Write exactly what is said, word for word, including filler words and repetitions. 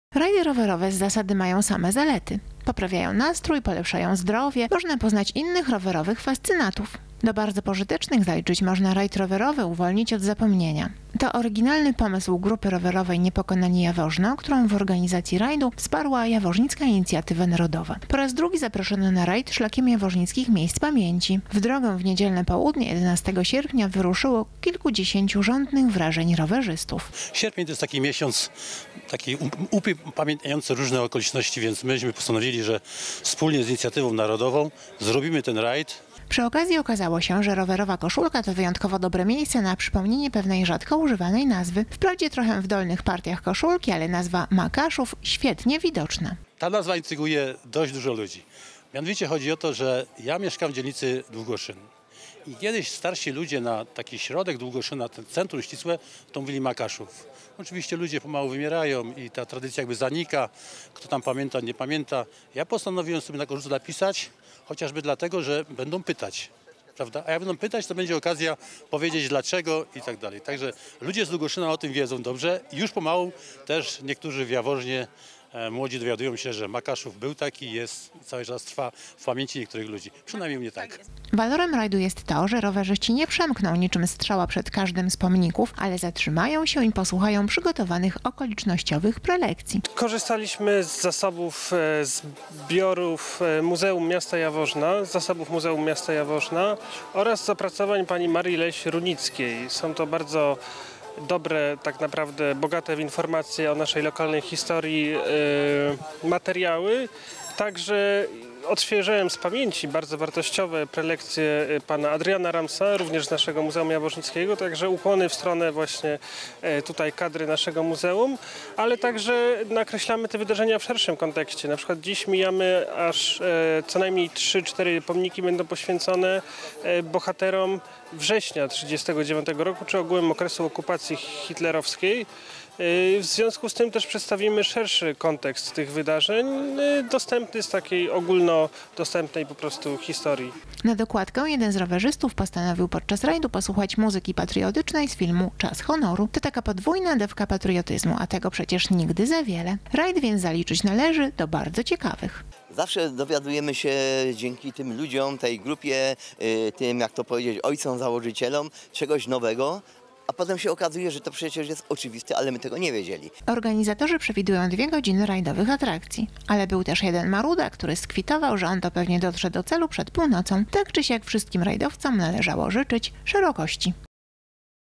Rajdy rowerowe z zasady mają same zalety. Poprawiają nastrój, polepszają zdrowie, można poznać innych rowerowych fascynatów. Do bardzo pożytecznych zaliczyć można rajd rowerowy uwolnić od zapomnienia. To oryginalny pomysł grupy rowerowej Niepokonani Jaworzno, którą w organizacji rajdu wsparła Jaworznicka Inicjatywa Narodowa. Po raz drugi zaproszono na rajd szlakiem jaworznickich miejsc pamięci. W drogę w niedzielne południe jedenastego sierpnia wyruszyło kilkudziesięciu rządnych wrażeń rowerzystów. Sierpień to jest taki miesiąc, taki upamiętniający różne okoliczności, więc myśmy postanowili, że wspólnie z Inicjatywą Narodową zrobimy ten rajd. Przy okazji okazało się, że rowerowa koszulka to wyjątkowo dobre miejsce na przypomnienie pewnej rzadko używanej nazwy. Wprawdzie trochę w dolnych partiach koszulki, ale nazwa Makaszów świetnie widoczna. Ta nazwa intryguje dość dużo ludzi. Mianowicie chodzi o to, że ja mieszkam w dzielnicy Długoszyn. I kiedyś starsi ludzie na taki środek Długoszyna, ten centrum ścisłe, to mówili Makaszów. Oczywiście ludzie pomału wymierają i ta tradycja jakby zanika. Kto tam pamięta, nie pamięta. Ja postanowiłem sobie na koszulce napisać, chociażby dlatego, że będą pytać. Prawda? A jak będą pytać, to będzie okazja powiedzieć dlaczego i tak dalej. Także ludzie z Długoszyna o tym wiedzą dobrze. I już pomału też niektórzy w Jaworznie e, młodzi dowiadują się, że Makaszów był taki, jest i cały czas trwa w pamięci niektórych ludzi. Przynajmniej mnie tak. Walorem rajdu jest to, że rowerzyści nie przemkną niczym strzała przed każdym z pomników, ale zatrzymają się i posłuchają przygotowanych okolicznościowych prelekcji. Korzystaliśmy z zasobów, z zbiorów Muzeum Miasta Jaworzna, z zasobów Muzeum Miasta Jaworzna oraz z opracowań pani Marii Leś-Runickiej. Są to bardzo dobre, tak naprawdę bogate w informacje o naszej lokalnej historii yy, materiały. Także odświeżyłem z pamięci bardzo wartościowe prelekcje pana Adriana Ramsa, również z naszego Muzeum Jaworznickiego, także ukłony w stronę właśnie tutaj kadry naszego muzeum, ale także nakreślamy te wydarzenia w szerszym kontekście. Na przykład dziś mijamy aż co najmniej trzy cztery pomniki będą poświęcone bohaterom września tysiąc dziewięćset trzydziestego dziewiątego roku, czy ogółem okresu okupacji hitlerowskiej. W związku z tym też przedstawimy szerszy kontekst tych wydarzeń, dostępny z takiej ogólnodostępnej po prostu historii. Na dokładkę jeden z rowerzystów postanowił podczas rajdu posłuchać muzyki patriotycznej z filmu Czas honoru. To taka podwójna dawka patriotyzmu, a tego przecież nigdy za wiele. Rajd więc zaliczyć należy do bardzo ciekawych. Zawsze dowiadujemy się dzięki tym ludziom, tej grupie, tym, jak to powiedzieć, ojcom założycielom, czegoś nowego. A potem się okazuje, że to przecież jest oczywiste, ale my tego nie wiedzieli. Organizatorzy przewidują dwie godziny rajdowych atrakcji. Ale był też jeden maruda, który skwitował, że on to pewnie dotrze do celu przed północą. Tak czy siak wszystkim rajdowcom należało życzyć szerokości.